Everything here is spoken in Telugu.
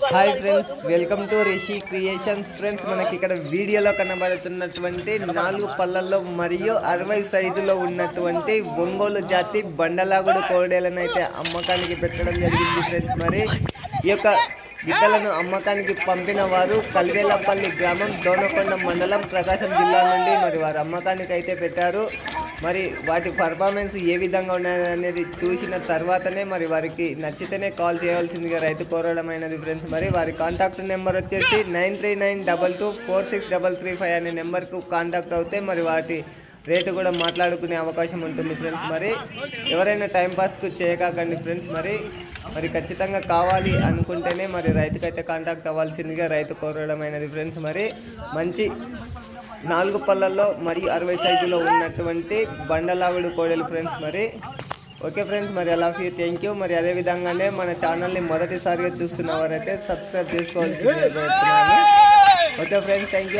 Hi friends, welcome to Rishi creations. Friends, మనకి ఇక్కడ వీడియోలో కనబడుతున్నటువంటి 4 పళ్ళల్లో మరియు 60 సైజులో ఉన్నటువంటి ఒంగోలు జాతి బండలాగుడు కోడేలను అయితే అమ్మకానికి పెట్టడం జరిగింది. ఫ్రెండ్స్, మరి ఈ యొక్క గిత్తలను అమ్మకానికి పంపిన వారు కల్వేలపల్లి గ్రామం, దోనకొండ మండలం, ప్రకాశం జిల్లా నుండి మరి వారు అమ్మకానికి అయితే పెట్టారు. మరి వాటి పర్ఫార్మెన్స్ ఏ విధంగా ఉన్నదనేది చూసిన తర్వాతనే మరి వారికి నచ్చితేనే కాల్ చేయవలసిందిగా రైతు కోరడమైనది. ఫ్రెండ్స్, మరి వారి కాంటాక్ట్ నెంబర్ వచ్చేసి 9392246335 అనే నెంబర్కు కాంటాక్ట్ అవుతే మరి వాటి రేటు కూడా మాట్లాడుకునే అవకాశం ఉంటుంది. ఫ్రెండ్స్, మరి ఎవరైనా టైంపాస్కు చేయకండి. ఫ్రెండ్స్, మరి ఖచ్చితంగా కావాలి అనుకుంటేనే మరి రైతుకైతే కాంటాక్ట్ అవ్వాల్సిందిగా రైతు కోరడమైనది. ఫ్రెండ్స్, మరి మంచి 4 పళ్ళల్లో మరియు 60 సైజులో ఉన్నటువంటి బండలాగుడు కోడలు. ఫ్రెండ్స్, మరి ఓకే ఫ్రెండ్స్, మరి అలా థ్యాంక్ యూ. మరి అదేవిధంగానే మన ఛానల్ని మొదటిసారిగా చూస్తున్న వారైతే సబ్స్క్రైబ్ చేసుకోవాల్సిందిగా కోరుతున్నాను. Okay friends, thank you.